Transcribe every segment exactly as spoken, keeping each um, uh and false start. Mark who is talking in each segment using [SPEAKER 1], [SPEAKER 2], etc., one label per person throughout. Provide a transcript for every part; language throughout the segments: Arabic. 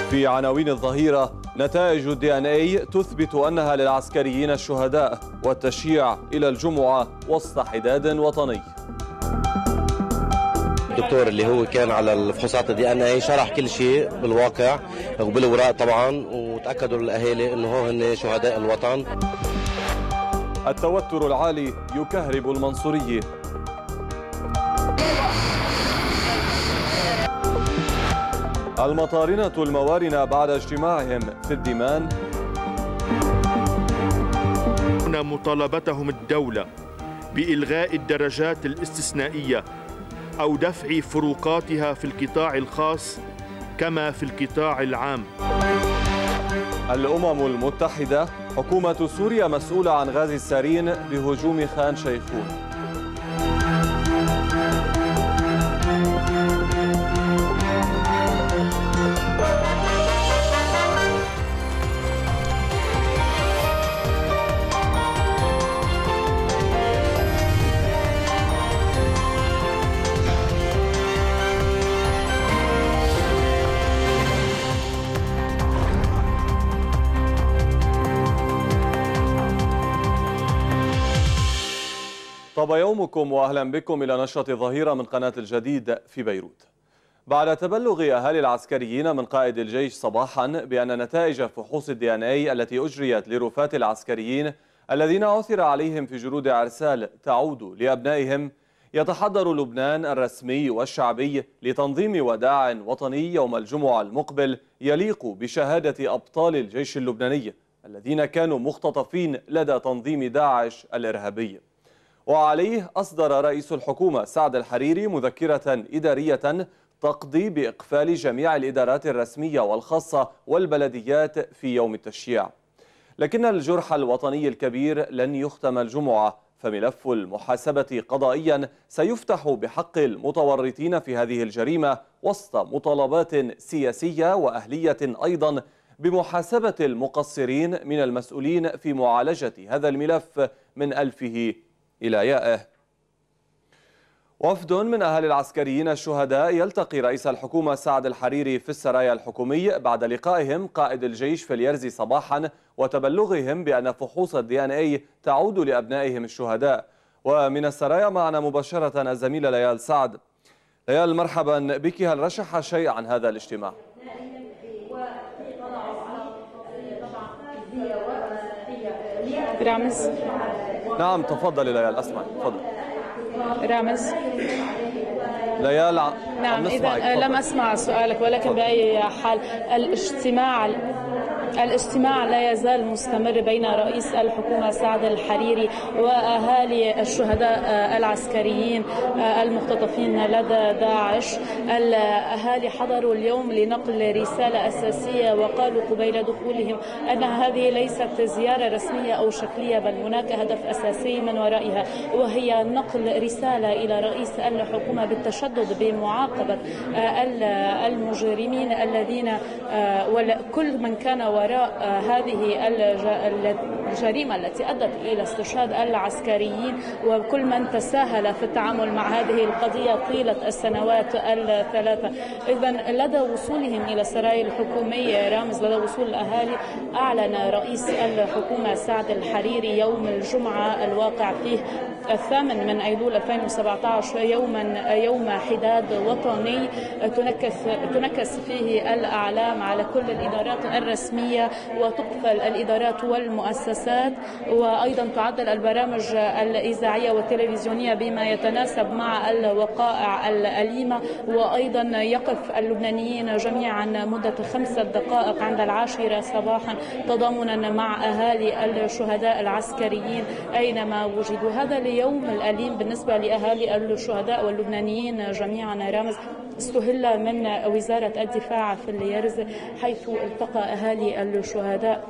[SPEAKER 1] في عناوين الظهيرة: نتائج الدي ان اي تثبت أنها للعسكريين الشهداء، والتشييع إلى الجمعة وسط حداد وطني.
[SPEAKER 2] الدكتور اللي هو كان على الفحوصات الدي ان اي شرح كل شيء بالواقع وبالوراق طبعا، وتأكدوا الأهالي أنه هن شهداء الوطن.
[SPEAKER 1] التوتر العالي يكهرب المنصورية. المطارنة الموارنة بعد اجتماعهم في الديمان.
[SPEAKER 3] هنا مطالبتهم الدولة بإلغاء الدرجات الاستثنائية أو دفع فروقاتها في القطاع الخاص كما في القطاع العام.
[SPEAKER 1] الأمم المتحدة: حكومة سوريا مسؤولة عن غاز السارين بهجوم خان شيخون. طاب يومكم وأهلا بكم إلى نشرة الظهيرة من قناة الجديد في بيروت. بعد تبلغ أهالي العسكريين من قائد الجيش صباحا بأن نتائج فحوص الدي ان اي التي أجريت لرفاة العسكريين الذين عثر عليهم في جرود عرسال تعود لأبنائهم، يتحضر لبنان الرسمي والشعبي لتنظيم وداع وطني يوم الجمعة المقبل يليق بشهادة أبطال الجيش اللبناني الذين كانوا مختطفين لدى تنظيم داعش الإرهابي. وعليه أصدر رئيس الحكومة سعد الحريري مذكرة إدارية تقضي بإقفال جميع الإدارات الرسمية والخاصة والبلديات في يوم التشييع. لكن الجرح الوطني الكبير لن يختم الجمعة، فملف المحاسبة قضائيا سيفتح بحق المتورطين في هذه الجريمة وسط مطالبات سياسية وأهلية أيضا بمحاسبة المقصرين من المسؤولين في معالجة هذا الملف من ألفه إلى يائه. وفد من أهل العسكريين الشهداء يلتقي رئيس الحكومة سعد الحريري في السرايا الحكومي بعد لقائهم قائد الجيش في اليرزي صباحا وتبلغهم بأن فحوص الدي ان اي تعود لأبنائهم الشهداء. ومن السرايا معنا مباشرة الزميلة ليال سعد. ليال، مرحبا بك. هل رشح شيء عن هذا الاجتماع؟
[SPEAKER 4] رامز.
[SPEAKER 1] نعم تفضل ليال، أسمع. تفضل
[SPEAKER 4] رامز.
[SPEAKER 1] ليال.
[SPEAKER 4] نعم، إذا لم أسمع سؤالك، ولكن بأي حال الاجتماع الاجتماع لا يزال مستمر بين رئيس الحكومة سعد الحريري وأهالي الشهداء العسكريين المختطفين لدى داعش. الأهالي حضروا اليوم لنقل رسالة أساسية، وقالوا قبيل دخولهم أن هذه ليست زيارة رسمية أو شكلية، بل هناك هدف أساسي من ورائها، وهي نقل رسالة إلى رئيس الحكومة بالتشدد بمعاقبة المجرمين الذين وكل من كان وراء هذه الجريمة التي أدت إلى استشهاد العسكريين، وكل من تساهل في التعامل مع هذه القضية طيلة السنوات الثلاثة. إذن لدى وصولهم إلى السرايا الحكومية رامز، لدى وصول الأهالي، أعلن رئيس الحكومة سعد الحريري يوم الجمعة الواقع فيه الثامن من أيلول ألفين وسبعة عشر يوما يوم حداد وطني تنكس تنكس فيه الأعلام على كل الإدارات الرسمية، وتقفل الإدارات والمؤسسات، وأيضا تعدل البرامج الإذاعية والتلفزيونية بما يتناسب مع الوقائع الأليمة، وأيضا يقف اللبنانيين جميعا مدة خمسة دقائق عند العاشرة صباحا تضامنا مع أهالي الشهداء العسكريين أينما وجدوا. هذا اليوم الأليم بالنسبة لأهالي الشهداء واللبنانيين جميعا رامز استهل من وزارة الدفاع في اليرز، حيث التقى أهالي الشهداء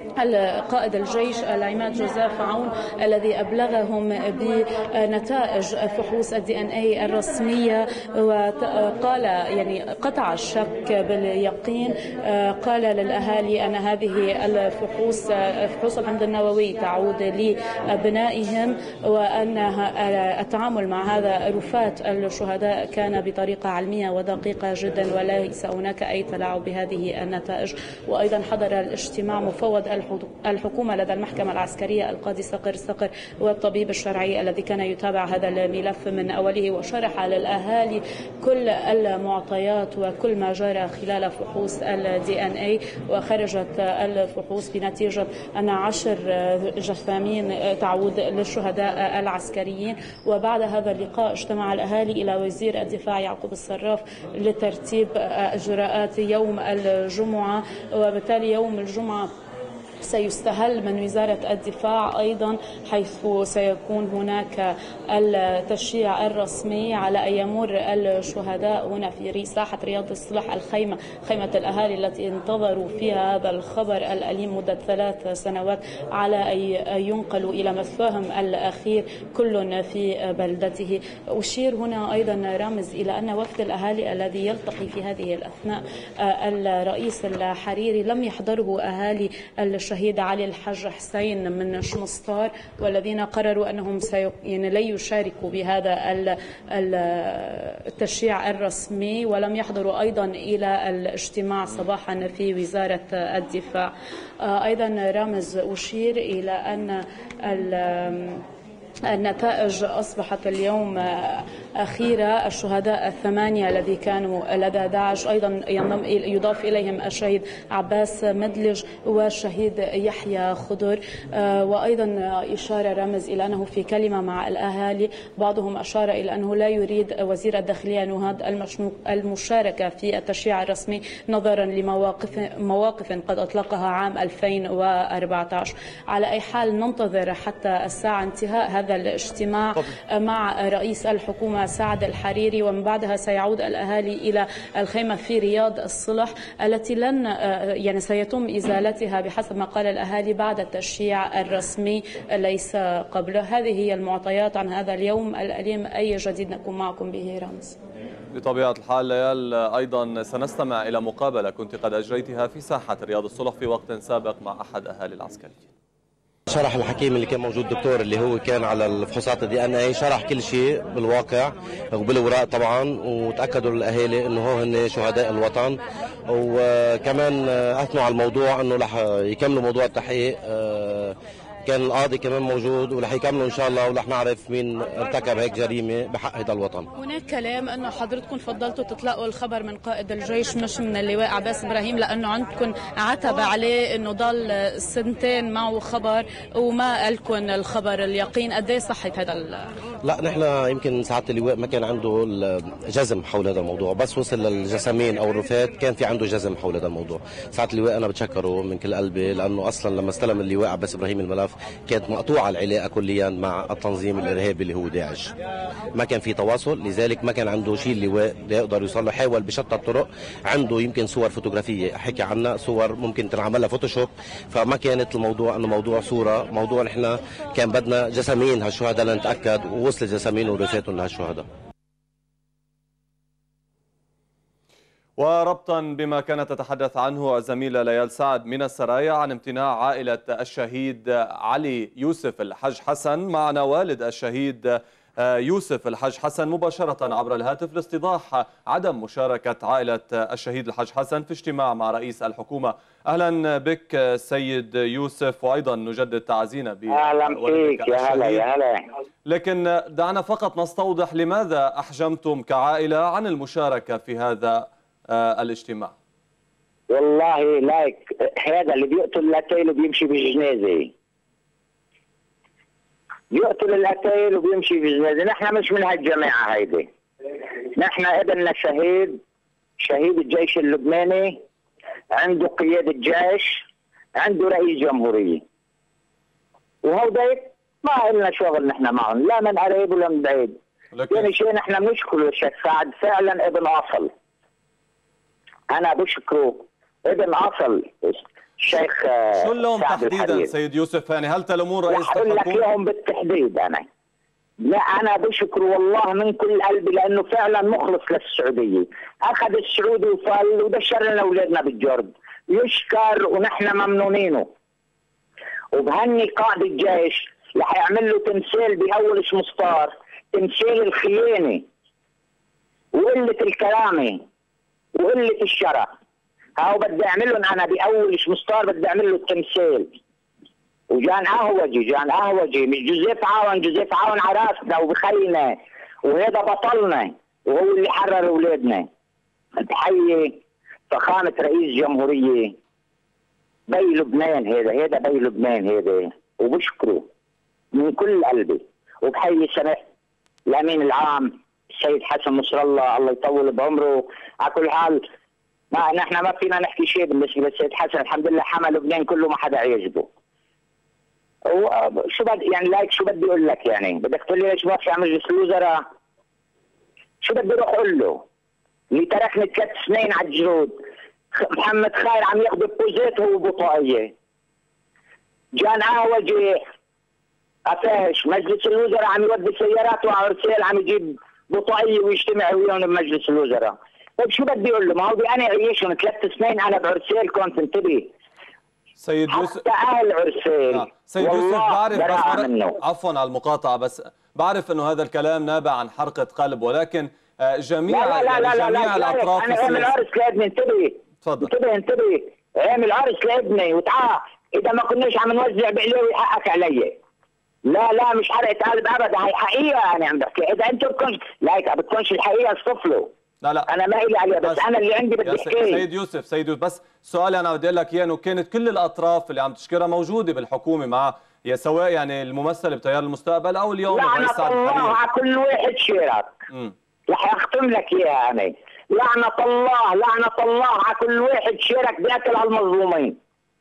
[SPEAKER 4] قائد الجيش العماد جوزيف عون الذي أبلغهم بنتائج فحوص الدي ان اي الرسمية، وقال يعني قطع الشك باليقين، قال للأهالي أن هذه الفحوص فحوص الحمض النووي تعود لأبنائهم، وأن التعامل مع هذا رفات الشهداء كان بطريقة علمية ودقيقة جدا وليس هناك أي تلاعب بهذه النتائج. وأيضا حضر الاجتماع مفوض الحكومة لدى المحكمة العسكرية القاضي صقر صقر والطبيب الشرعي الذي كان يتابع هذا الملف من أوله، وشرح للأهالي كل المعطيات وكل ما جرى خلال فحوص الدي ان اي. وخرجت الفحوص بنتيجة أن عشر جثامين تعود للشهداء العسكريين. وبعد هذا اللقاء اجتمع الأهالي إلى وزير الدفاع يعقوب الصراف لترتيب إجراءات يوم الجمعة، وبالتالي يوم الجمعة سيستهل من وزارة الدفاع أيضا، حيث سيكون هناك التشييع الرسمي على أن يمر الشهداء هنا في ساحة رياض الصلح، الخيمة خيمة الأهالي التي انتظروا فيها هذا الخبر الأليم مدة ثلاث سنوات على أن ينقلوا إلى مثواهم الأخير كل في بلدته. أشير هنا أيضا رامز إلى أن وفد الأهالي الذي يلتقي في هذه الأثناء الرئيس الحريري لم يحضره أهالي الشهيد علي الحج حسين من شمسطار، والذين قرروا أنهم سي... يعني لا يشاركوا بهذا التشييع الرسمي، ولم يحضروا أيضا إلى الاجتماع صباحا في وزارة الدفاع. أيضا رامز أشير إلى أن النتائج أصبحت اليوم أخيرة. الشهداء الثمانية الذي كانوا لدى داعش أيضا ينضم يضاف إليهم الشهيد عباس مدلج والشهيد يحيى خضر. وأيضا إشارة رمز إلى أنه في كلمة مع الأهالي بعضهم أشار إلى أنه لا يريد وزير الداخلية نهاد المشاركة في التشييع الرسمي نظرا لمواقف مواقف قد أطلقها عام ألفين وأربعة عشر. على أي حال ننتظر حتى الساعة انتهاء هذا الاجتماع مع رئيس الحكومة سعد الحريري، ومن بعدها سيعود الأهالي إلى الخيمة في رياض الصلح التي لن يعني سيتم إزالتها بحسب ما قال الأهالي بعد التشييع الرسمي ليس قبله. هذه هي المعطيات عن هذا اليوم الأليم. أي جديد نكون معكم به رامز.
[SPEAKER 1] بطبيعة الحال ليال، أيضا سنستمع إلى مقابلة كنت قد أجريتها في ساحة رياض الصلح في وقت سابق مع أحد أهالي العسكريين.
[SPEAKER 2] شرح الحكيم اللي كان موجود دكتور اللي هو كان على الفحوصات الدي ان اي، شرح كل شيء بالواقع وبالوراق طبعا، وتاكدوا الاهالي انه هو هن شهداء الوطن، وكمان اثنوا على الموضوع انه رح يكملوا موضوع التحقيق. كان القاضي كمان موجود ورح يكملوا ان شاء الله، ورح نعرف مين ارتكب هيك جريمه بحق هذا الوطن.
[SPEAKER 4] هناك كلام انه حضرتكم فضلتوا تطلقوا الخبر من قائد الجيش مش من اللواء عباس ابراهيم، لانه عندكم عتب عليه انه ضل سنتين معه خبر وما قالكم الخبر اليقين. قد ايه صحه هذا ال...
[SPEAKER 2] لا نحن يمكن سعاده اللواء ما كان عنده الجزم حول هذا الموضوع، بس وصل للجسامين او الرفات كان في عنده جزم حول هذا الموضوع. سعاده اللواء انا بتشكره من كل قلبي، لانه اصلا لما استلم اللواء عباس ابراهيم الملف كانت مقطوعه العلاقه كليا مع التنظيم الارهابي اللي هو داعش، ما كان في تواصل، لذلك ما كان عنده شيء اللواء يقدر يوصل له. حاول بشتى الطرق، عنده يمكن صور فوتوغرافيه حكي عنها، صور ممكن تنعمل لها فوتوشوب، فما كانت الموضوع انه موضوع صوره، موضوع نحن كان بدنا جسامين هالشهداء لنتاكد، ووصل جسامين ورفاتهم لهالشهداء.
[SPEAKER 1] وربطا بما كانت تتحدث عنه الزميلة ليال سعد من السرايا عن امتناع عائلة الشهيد علي يوسف الحج حسن، معنا والد الشهيد يوسف الحج حسن مباشرة عبر الهاتف لاستيضاح عدم مشاركة عائلة الشهيد الحج حسن في اجتماع مع رئيس الحكومة. أهلا بك سيد يوسف، وأيضا نجدد تعزينا ب
[SPEAKER 5] أهلا فيك. يا هلا يا هلا.
[SPEAKER 1] لكن دعنا فقط نستوضح لماذا أحجمتم كعائلة عن المشاركة في هذا الاجتماع؟
[SPEAKER 5] والله لايك هذا اللي بيقتل القتيل وبيمشي بالجنازه، بيقتل القتيل وبيمشي بالجنازه. نحن مش من هالجماعه هيدي، نحن ابننا شهيد، شهيد الجيش اللبناني، عنده قياده جيش، عنده رئيس جمهوريه، وهوديك ما لنا شغل نحن معهم، لا من قريب ولا من بعيد. يعني شيء نحن بنشكره الشيخ سعد، فعلا ابن اصل، انا بشكره ابن اصل. الشيخ
[SPEAKER 1] شو اللوم تحديدا سيد يوسف؟ يعني هل تلومون رئيس
[SPEAKER 5] الحكومة؟ أقول لك إياهم بالتحديد أنا. لا أنا بشكر والله من كل قلبي لأنه فعلا مخلص للسعودية، أخذ السعودي وفل ودشر لنا أولادنا بالجرد، يشكر ونحن ممنونينه. وبهني قائد الجيش رح يعمل له تمثال بأول مسطار، تمثال الخيانة وقلة الكرامة وقلة الشرف. هاو بدي أعمل لهم أنا بأول مسطار، بدي أعمل له التمثال. وجان قهوجي جان قهوجي مش جوزيف عاون، جوزيف عاون على راسنا وبخينا، وهذا بطلنا وهو اللي حرر اولادنا. تحية فخامة رئيس جمهورية بي لبنان، هذا هذا بي لبنان هذا، وبشكره من كل قلبي. وبحيي سماحة الامين العام السيد حسن نصر الله، الله يطول بعمره. على كل حال ما نحن ما فينا نحكي شيء بالنسبة للسيد حسن، الحمد لله حمى لبنان كله ما حدا عجبه. شو بدي يعني لايك شو بدي اقول لك؟ يعني بدك تقول لي ليش ما في على مجلس الوزراء؟ شو بدي اروح اقول له؟ اللي تركني ثلاث سنين على الجرود، محمد خير عم ياخذ بوزات هو بطاقيه. جان قهوجي قفاش مجلس الوزراء عم يودي سياراته على ارسال، عم يجيب بطاقيه ويجتمع وياهم بمجلس الوزراء. طيب شو بدي اقول له؟ ما هو بدي انا اعيشهم ثلاث سنين انا بعرسال، كنت انتبه
[SPEAKER 1] سيد يوسف
[SPEAKER 5] حتى اهل عرسال.
[SPEAKER 1] آه. سيد يوسف بعرف بس عفوا على المقاطعه، بس بعرف انه هذا الكلام نابع عن حرقه قلب، ولكن جميع
[SPEAKER 5] لا لا لا
[SPEAKER 1] يعني
[SPEAKER 5] لا
[SPEAKER 1] جميع
[SPEAKER 5] لا
[SPEAKER 1] الاطراف
[SPEAKER 5] انا عامل عرس لابني، انتبه
[SPEAKER 1] تفضل
[SPEAKER 5] انتبه انتبه عامل عرس لابني وتعال، اذا ما كناش عم نوزع بقلاوي حقك علي. لا لا مش حرقه قلب ابدا، هي حقيقه انا عم بحكي. اذا انت بتكونش لايك بتكونش الحقيقه اصطفلوا.
[SPEAKER 1] لا لا
[SPEAKER 5] انا ما الي عليها، بس, بس انا اللي عندي بدي احكي.
[SPEAKER 1] سيد يوسف سيد يوسف بس سؤالي انا بدي اقول لك اياه، انه كانت كل الاطراف اللي عم تشكرها موجوده بالحكومه مع يا سواء يعني الممثل بتيار المستقبل او اليوم الرئيس سعد الحريري.
[SPEAKER 5] لعنة الله على كل واحد شارك. رح اختم لك اياها انا. لعنة الله لعنة الله على كل واحد شارك بياكل على المظلومين.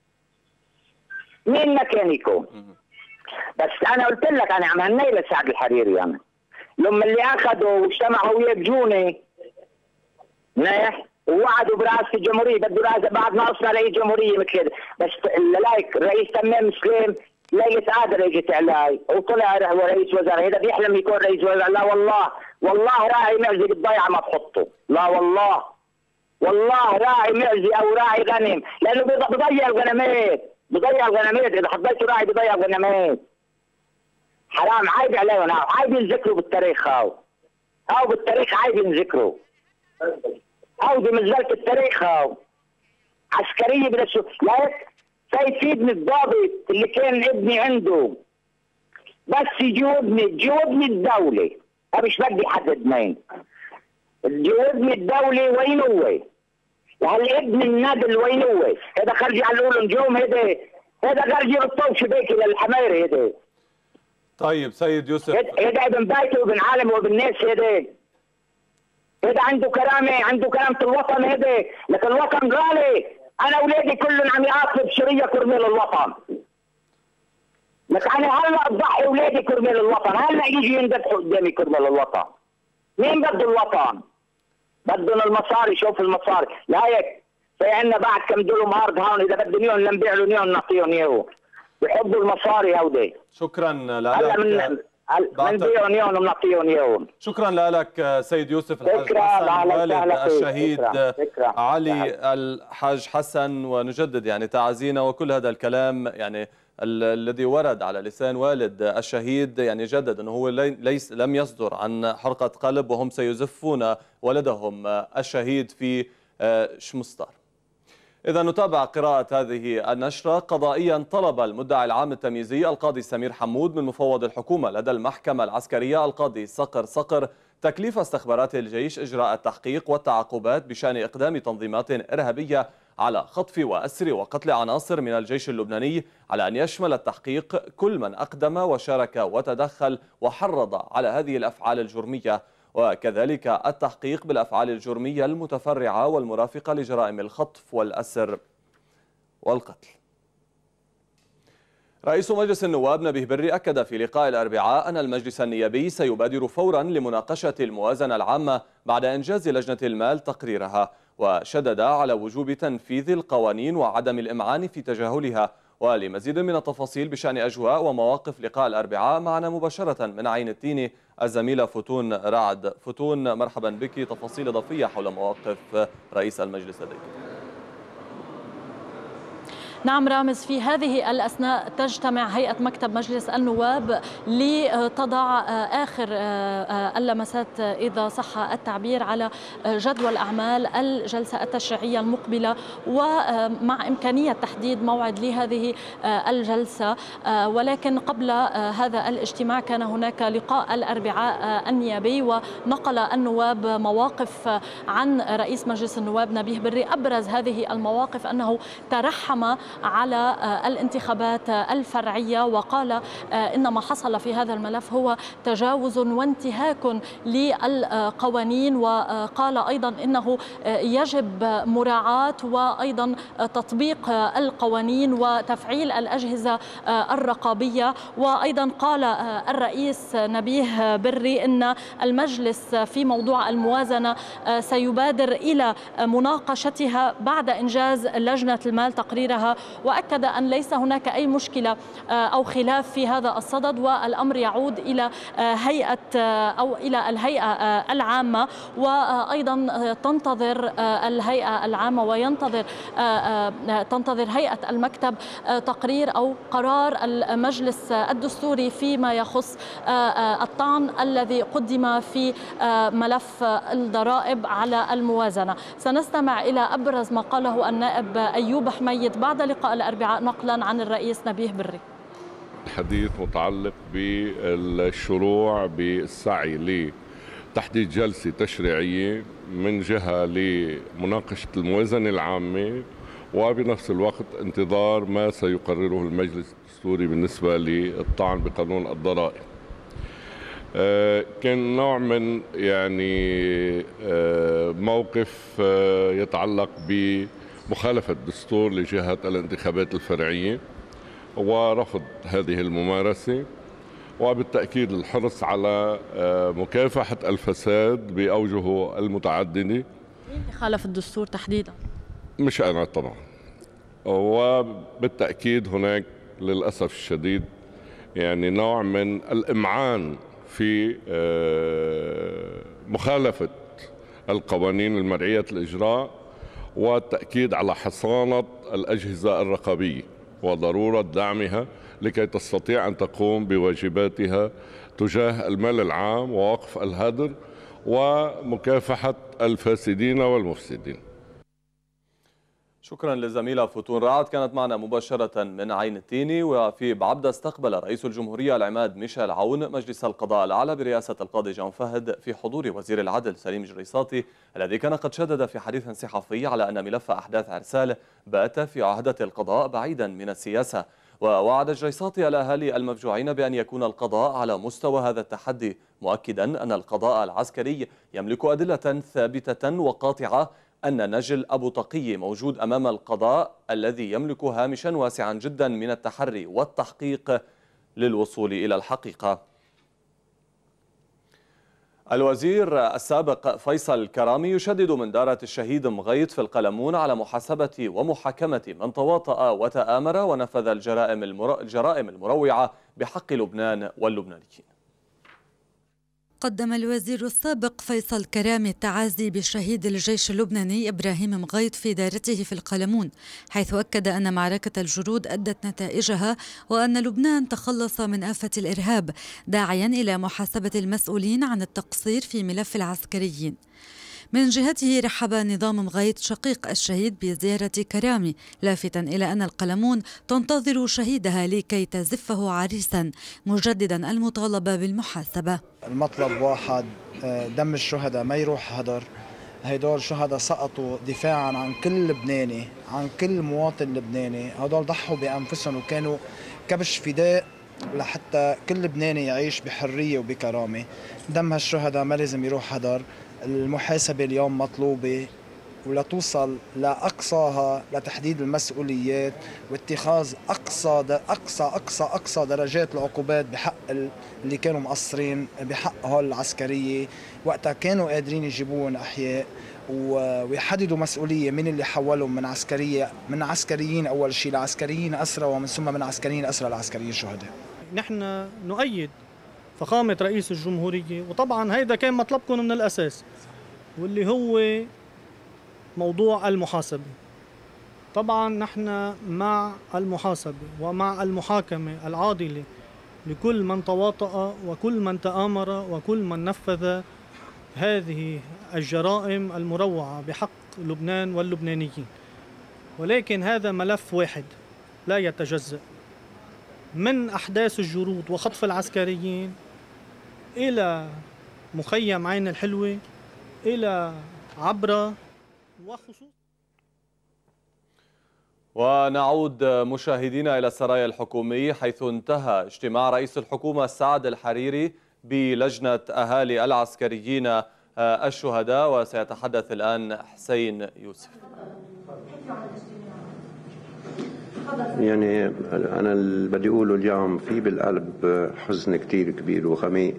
[SPEAKER 5] مين مكانكم؟ بس انا قلت لك انا عم هني لسعد الحريري انا. لما اللي اخذوا واجتمعوا وياه بجوني منيح ووعدوا برئاسة الجمهورية، بده رئاسة بعد ناقصنا رئيس جمهورية مثل كده، بس لايك الرئيس تمام سليم ليلة قادر اجت علي وطلع هو رئيس وزراء، هذا بيحلم يكون رئيس وزراء. لا والله والله راعي معزة بالضيعة ما تحطه، لا والله والله راعي معزة او راعي غنم، لانه بضيع الغنمات بضيع الغنمات، اذا حطيته راعي بضيع الغنمات. حرام عيب عليهم، عيب ينذكروا بالتاريخ، هاو هاو بالتاريخ عيب ينذكروا، هاو بمزبلة التاريخ، هاو عسكرية بلا شو. لايك سيفيدني الضابط اللي كان ابني عنده، بس يجاوبني تجاوبني الدولة، أنا مش بدي حدد مين، تجاوبني الدولة وين هو؟ وهالابن النادل وين هو؟ هذا خرجي على الأولى نجوم، هذا هذا خرجي بالطوش بيكي للحماير هذا.
[SPEAKER 1] طيب سيد يوسف
[SPEAKER 5] هذا ابن بيته وابن عالم وابن ناس، هذا هذا عنده كرامة، عنده كرامة الوطن هذا، لكن الوطن غالي. أنا أولادي كلهم عم يقاتلوا بشرية كرمال الوطن. لك أنا هلا أضحي أولادي كرمال الوطن، هلا يجي يندفعوا قدامي كرمال الوطن. مين بده الوطن؟ بدهم المصاري، شوف المصاري، لا هيك في عندنا بعد كم دولهم هارد هون، إذا بدهم إياهم نبيع لهم إياهم نعطيهم إياه. بحبوا المصاري هودي.
[SPEAKER 1] شكرا لك.
[SPEAKER 5] هلا من بنبيعهم إياهم وبنعطيهم إياهم.
[SPEAKER 1] شكرا لك سيد يوسف الحاج حسن والد الشهيد علي الحاج حسن، ونجدد يعني تعازينا وكل هذا الكلام يعني الذي ورد على لسان والد الشهيد، يعني جدد انه هو ليس لم يصدر عن حرقة قلب، وهم سيزفون ولدهم الشهيد في شمستار. إذا نتابع قراءة هذه النشرة. قضائيا طلب المدعي العام التمييزي القاضي سمير حمود من مفوض الحكومة لدى المحكمة العسكرية القاضي صقر صقر تكليف استخبارات الجيش إجراء التحقيق والتعقبات بشأن إقدام تنظيمات إرهابية على خطف وأسر وقتل عناصر من الجيش اللبناني، على أن يشمل التحقيق كل من أقدم وشارك وتدخل وحرض على هذه الأفعال الجرمية، وكذلك التحقيق بالأفعال الجرمية المتفرعة والمرافقة لجرائم الخطف والأسر والقتل. رئيس مجلس النواب نبيه بري أكد في لقاء الأربعاء أن المجلس النيابي سيبادر فورا لمناقشة الموازنة العامة بعد إنجاز لجنة المال تقريرها، وشدد على وجوب تنفيذ القوانين وعدم الإمعان في تجاهلها. ولمزيد من التفاصيل بشأن أجواء ومواقف لقاء الأربعاء معنا مباشرة من عين التين الزميلة فتون رعد. فتون، مرحبا بك، تفاصيل إضافية حول مواقف رئيس المجلس لديك.
[SPEAKER 6] نعم رامز، في هذه الأثناء تجتمع هيئة مكتب مجلس النواب لتضع آخر اللمسات إذا صح التعبير على جدول أعمال الجلسة التشريعية المقبلة، ومع إمكانية تحديد موعد لهذه الجلسة. ولكن قبل هذا الاجتماع كان هناك لقاء الأربعاء النيابي، ونقل النواب مواقف عن رئيس مجلس النواب نبيه بري. أبرز هذه المواقف أنه ترحم على الانتخابات الفرعية، وقال إن ما حصل في هذا الملف هو تجاوز وانتهاك للقوانين، وقال أيضا إنه يجب مراعاة وأيضا تطبيق القوانين وتفعيل الأجهزة الرقابية. وأيضا قال الرئيس نبيه بري إن المجلس في موضوع الموازنة سيبادر إلى مناقشتها بعد إنجاز لجنة المال تقريرها، وأكد أن ليس هناك أي مشكلة أو خلاف في هذا الصدد، والأمر يعود إلى هيئة أو إلى الهيئة العامة. وأيضا تنتظر الهيئة العامة وينتظر تنتظر هيئة المكتب تقرير أو قرار المجلس الدستوري فيما يخص الطعن الذي قدم في ملف الضرائب على الموازنة. سنستمع إلى أبرز ما قاله النائب أيوب حميد بعد لقاء الأربعاء نقلا عن الرئيس نبيه بري.
[SPEAKER 7] الحديث متعلق بالشروع بالسعي لتحديد جلسة تشريعية من جهة لمناقشة الموازنة العامة، وبنفس الوقت انتظار ما سيقرره المجلس الدستوري بالنسبة للطعن بقانون الضرائب. كان نوع من يعني موقف يتعلق بمخالفة الدستور لجهة الانتخابات الفرعية ورفض هذه الممارسة، وبالتأكيد الحرص على مكافحة الفساد بأوجهه المتعددة.
[SPEAKER 6] مين خالف الدستور تحديدا؟
[SPEAKER 7] مش أنا طبعا، وبالتأكيد هناك للأسف الشديد يعني نوع من الإمعان في مخالفة القوانين المرعية الإجراء، والتأكيد على حصانة الأجهزة الرقابية وضرورة دعمها لكي تستطيع أن تقوم بواجباتها تجاه المال العام ووقف الهدر ومكافحة الفاسدين والمفسدين.
[SPEAKER 1] شكرا للزميلة فتون رعد، كانت معنا مباشرة من عين التيني. وفي بعبدة استقبل رئيس الجمهورية العماد ميشيل عون مجلس القضاء الأعلى برئاسة القاضي جون فهد في حضور وزير العدل سليم جريصاتي، الذي كان قد شدد في حديث صحفي على أن ملف أحداث عرسال بات في عهدة القضاء بعيدا من السياسة. ووعد جريصاتي الأهالي المفجوعين بأن يكون القضاء على مستوى هذا التحدي، مؤكدا أن القضاء العسكري يملك أدلة ثابتة وقاطعة أن نجل أبو تقي موجود أمام القضاء الذي يملك هامشا واسعا جدا من التحري والتحقيق للوصول إلى الحقيقة. الوزير السابق فيصل كرامي يشدد من دارة الشهيد مغيط في القلمون على محاسبة ومحاكمة من تواطأ وتآمر ونفذ الجرائم الجرائم المروعة بحق لبنان واللبنانيين.
[SPEAKER 8] قدم الوزير السابق فيصل كرامي التعازي بشهيد الجيش اللبناني إبراهيم مغيط في دارته في القلمون، حيث أكد أن معركة الجرود أدت نتائجها وأن لبنان تخلص من آفة الإرهاب، داعيا إلى محاسبة المسؤولين عن التقصير في ملف العسكريين. من جهته رحب نظام مغيط شقيق الشهيد بزيارة كرامي، لافتا إلى أن القلمون تنتظر شهيدها لكي تزفه عريسا، مجددا المطالبة بالمحاسبة.
[SPEAKER 9] المطلب واحد، دم الشهداء ما يروح هدر. هيدول شهداء سقطوا دفاعا عن كل لبناني، عن كل مواطن لبناني. هدول ضحوا بأنفسهم وكانوا كبش فداء لحتى كل لبناني يعيش بحرية وبكرامة. دم هالشهداء ما لازم يروح هدر. المحاسبة اليوم مطلوبة ولا توصل لأقصاها لتحديد المسؤوليات واتخاذ أقصى أقصى أقصى أقصى درجات العقوبات بحق اللي كانوا مقصرين، بحق هول العسكرية وقتها كانوا قادرين يجيبوهم أحياء، ويحددوا مسؤوليه من اللي حولهم من عسكريه من عسكريين اول شيء لعسكريين اسرى، ومن ثم من عسكريين اسرى لعسكريين شهداء.
[SPEAKER 10] نحن نؤيد فخامه رئيس الجمهوريه، وطبعا هيدا كان مطلبكم من الاساس، واللي هو موضوع المحاسبه. طبعا نحن مع المحاسبه ومع المحاكمه العادله لكل من تواطأ وكل من تآمر وكل من نفذ هذه الجرائم المروعة بحق لبنان واللبنانيين. ولكن هذا ملف واحد لا يتجزأ، من أحداث الجرود وخطف العسكريين إلى مخيم عين الحلوة إلى عبرة وخصوص.
[SPEAKER 1] ونعود مشاهدينا إلى السرايا الحكومي، حيث انتهى اجتماع رئيس الحكومة سعد الحريري بلجنة أهالي العسكريين الشهداء، وسيتحدث الآن حسين يوسف.
[SPEAKER 11] يعني أنا اللي بدي أقوله اليوم في بالقلب حزن كتير كبير وغميق،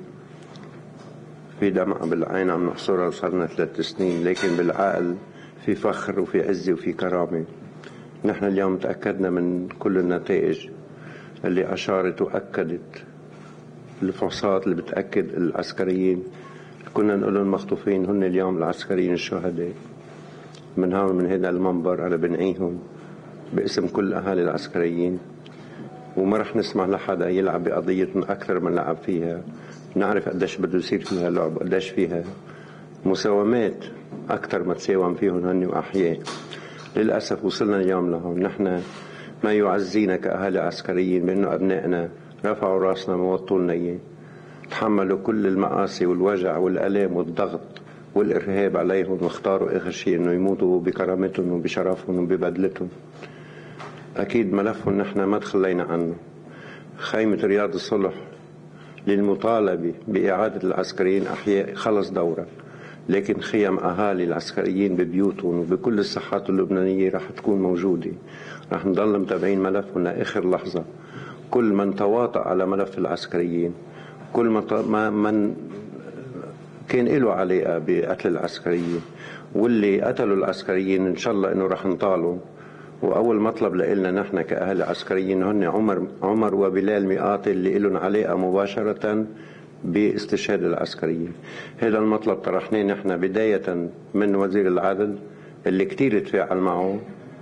[SPEAKER 11] في دمعة بالعين عم نحصرها وصلنا ثلاث سنين، لكن بالعقل في فخر وفي عزة وفي كرامة. نحن اليوم تأكدنا من كل النتائج اللي أشارت وأكدت الفحوصات اللي بتأكد العسكريين كنا نقول المخطوفين هن اليوم العسكريين الشهداء. من هون من هذا المنبر أنا بنعيهم باسم كل أهالي العسكريين، وما رح نسمح لحدا يلعب بقضيتنا أكثر من لعب فيها. نعرف قديش بده يصير فيها لعب، قديش فيها مساومات أكثر ما تساوم فيهم هن وأحياء. للأسف وصلنا اليوم لهون. نحن ما يعزينا كأهالي عسكريين بأنه أبنائنا رفعوا راسنا ووطوا لنا إياه، تحملوا كل المآسي والوجع والألام والضغط والإرهاب عليهم، واختاروا آخر شيء إنه يموتوا بكرامتهم وبشرفهم وببدلتهم. أكيد ملفهم نحن ما تخلينا عنه. خيمة رياض الصلح للمطالبة بإعادة العسكريين أحياء خلص دورة، لكن خيم أهالي العسكريين ببيوتهم وبكل الصحات اللبنانية رح تكون موجودة. رح نضل متابعين ملفهم لآخر لحظة. كل من تواطأ على ملف العسكريين، كل من كان له علاقة بقتل العسكريين واللي قتلوا العسكريين إن شاء الله إنه رح نطالهم. وأول مطلب لإلنا نحن كأهل عسكريين هن عمر عمر وبلال مقاتل اللي لهم علاقة مباشرة باستشهاد العسكريين. هذا المطلب طرحناه نحن بداية من وزير العدل اللي كتير تفاعل معه،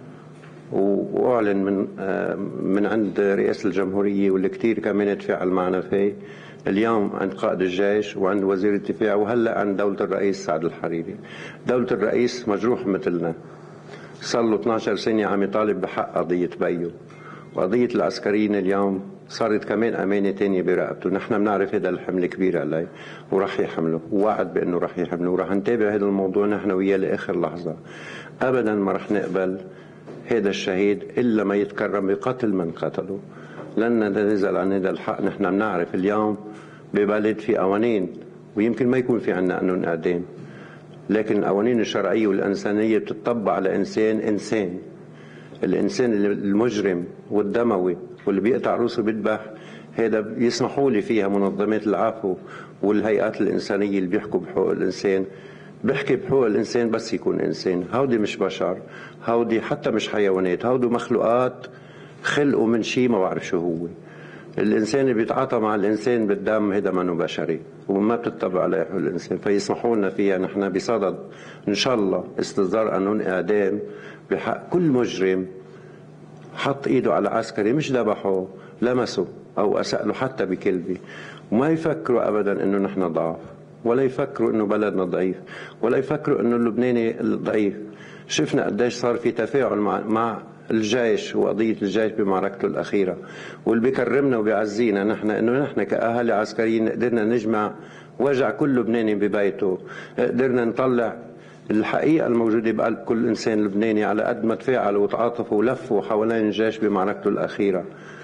[SPEAKER 11] وأعلن من من عند رئاسة الجمهورية واللي كتير كمان تفاعل معنا فيه. اليوم عند قائد الجيش وعند وزير الدفاع، وهلا عند دولة الرئيس سعد الحريري. دولة الرئيس مجروح مثلنا، صار له اثنعش سنة عم يطالب بحق قضية بيو، وقضية العسكريين اليوم صارت كمان أمانة تانية برقبته. نحن بنعرف هذا الحمل كبير عليه ورح يحمله، ووعد بأنه رح يحمله، ورح نتابع هذا الموضوع نحن وياه لآخر لحظة. أبدا ما رح نقبل هذا الشهيد إلا ما يتكرم بقتل من قتله. لن نتنازل عن هذا الحق. نحن بنعرف اليوم ببلد في قوانين، ويمكن ما يكون في عنا قانون إعدام، لكن القوانين الشرعية والإنسانية بتطبق على إنسان إنسان. الإنسان المجرم والدموي واللي بيقطع روسه بيذبح، هذا بيسمحوا لي فيها منظمات العفو والهيئات الإنسانية اللي بيحكوا بحقوق الإنسان. بحكي بحقوق الإنسان بس يكون إنسان. هودي مش بشر، هودي حتى مش حيوانات، هودي مخلوقات خلقوا من شيء ما بعرف شو هو. الإنسان اللي بيتعاطى مع الإنسان بالدم هذا منه بشري وما بتطبق على حقوق الإنسان. فيسمحوا لنا فيها نحن بصدد إن شاء الله استصدار قانون إعدام بحق كل مجرم حط إيده على عسكري، مش ذبحه، لمسه أو أسأله حتى بكلبة. وما يفكروا أبدا إنه نحن ضعف، ولا يفكروا إنه بلدنا ضعيف، ولا يفكروا إنه اللبناني ضعيف. شفنا قديش صار في تفاعل مع مع الجيش وقضية الجيش بمعركته الأخيرة، واللي بيكرمنا وبيعزينا نحن إنه نحن كأهالي عسكريين قدرنا نجمع وجع كل لبناني ببيته، قدرنا نطلع الحقيقة الموجودة بقلب كل إنسان لبناني على قد ما تفاعلوا وتعاطفوا ولفوا حوالين الجيش بمعركته الأخيرة.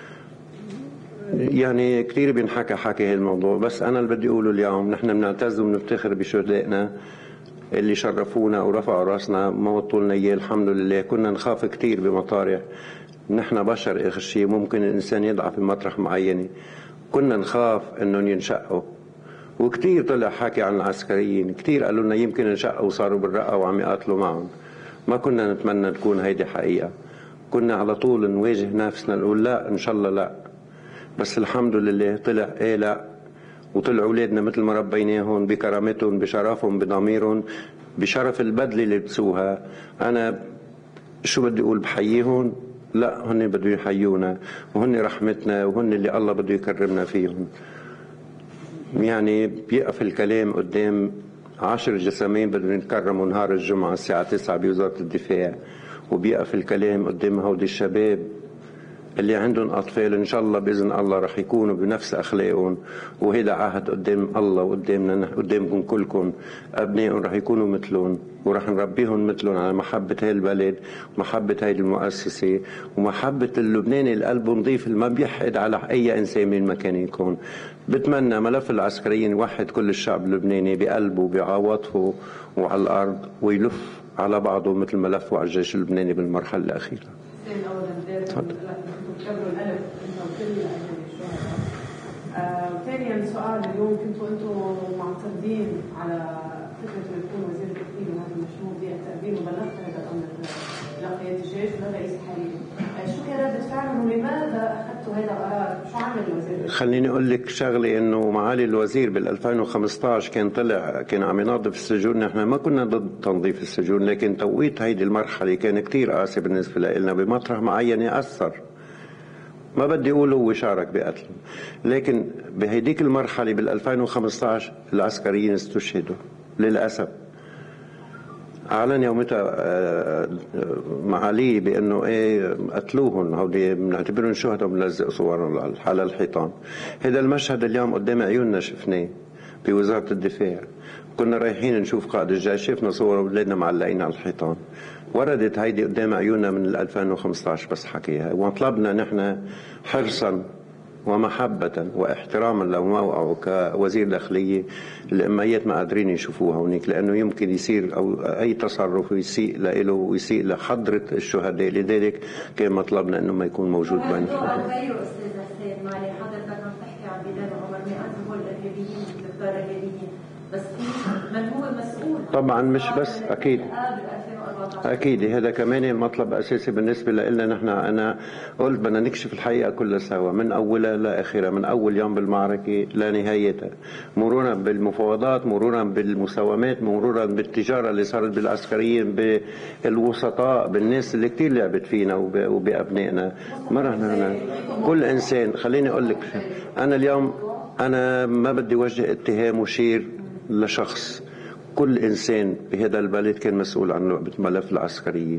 [SPEAKER 11] يعني كثير بينحكى حكي هالموضوع، بس أنا اللي بدي أقوله اليوم نحن بنعتز وبنفتخر بشهدائنا اللي شرفونا ورفعوا راسنا ما وطوا لنا اياه الحمد لله. كنا نخاف كثير بمطارح، نحن بشر اخر شيء، ممكن الانسان يضعف بمطرح معين. كنا نخاف انهم ينشقوا وكتير طلع حكي عن العسكريين، كتير قالوا لنا يمكن انشقوا وصاروا بالرقة وعم يقاتلوا معهم. ما كنا نتمنى تكون هيدي حقيقة، كنا على طول نواجه نفسنا نقول لا إن شاء الله لا، بس الحمد لله طلع إيه لا، وطلعوا أولادنا مثل ما ربيناهم بكرامتهم بشرفهم بضميرهم بشرف البدلة اللي لبسوها. أنا شو بدي أقول بحييهم؟ لا، هن بده يحيونا وهن رحمتنا وهن اللي الله بده يكرمنا فيهم. يعني بيقف الكلام قدام عشر جسامين بدهم يتكرموا نهار الجمعة الساعة تسعة بوزارة الدفاع، وبيقف الكلام قدام هودي الشباب اللي عندهم أطفال إن شاء الله بإذن الله رح يكونوا بنفس أخلاقهم، وهذا عهد قدام الله وقدامنا قدامكم كلكم، أبنائهم رح يكونوا مثلهم ورح نربيهم مثلهم على محبة هاي البلد ومحبة هاي المؤسسة ومحبة اللبناني القلب نظيف اللي ما بيحقد على أي إنسان من مكان يكون. بتمنى ملف العسكريين يوحد كل الشعب اللبناني بقلبه بعواطفه وعلى الأرض ويلف على بعضه مثل ما لفوا على الجيش اللبناني بالمرحلة الأخيرة.
[SPEAKER 12] ثانيا سؤال، اليوم كنتوا انتم معترضين على فكره انه يكون وزير التكفير وهذا المشروع بالتقديم وبلغت هذا الامر لقياده الجيش وللرئيس الحالي، شو كان رده فعلهم ولماذا اخذتوا هذا القرار؟ شو عمل الوزير؟
[SPEAKER 11] خليني اقول لك شغله، انه معالي الوزير بال ألفين وخمسطعش كان طلع كان عم ينظف السجون. نحن ما كنا ضد تنظيف السجون، لكن توقيت هيدي المرحله كان كثير قاسي بالنسبه لنا بمطرح معين ياثر. ما بدي اقول هو شارك بقتلهم، لكن بهيديك المرحله بال ألفين وخمسطعش العسكريين استشهدوا للاسف. اعلن يومتها معاليه بانه ايه قتلوهم، هودي بنعتبرهم شهداء وبنلزق صورهم على الحيطان. هذا المشهد اليوم قدام عيوننا شفناه بوزاره الدفاع، كنا رايحين نشوف قائد الجيش شفنا صور اولادنا معلقين على الحيطان. وردت هيدي قدام عيوننا من ألفين وخمسطعش بس حكيها، وطلبنا نحن حرصا ومحبة واحتراما لموقعه كوزير داخلية الأميات ما قادرين يشوفوها هونيك، لأنه يمكن يصير أو أي تصرف يسيء له ويسيء لحضرة الشهداء، لذلك كان مطلبنا أنه ما يكون موجود بين الحضور.
[SPEAKER 13] غيره أستاذ حسين، معلي حضرتك عم تحكي عن بلاد وعمر مئات هول الإرهابيين الكبار الإرهابيين، بس في من هو مسؤول
[SPEAKER 11] طبعا مش بس أكيد أكيد هذا كمان مطلب أساسي بالنسبة لنا. نحن أنا قلت بدنا نكشف الحقيقة كلها سوا من أولها لآخرها، من أول يوم بالمعركة لنهايتها، مرورا بالمفاوضات، مرورا بالمساومات، مرورا بالتجارة اللي صارت بالعسكريين، بالوسطاء، بالناس اللي كتير لعبت فينا وبأبنائنا. ما رح كل إنسان. خليني أقول لك أنا اليوم أنا ما بدي وجه اتهام وشير لشخص، كل إنسان بهذا البلد كان مسؤول عن لعبة ملف العسكريين.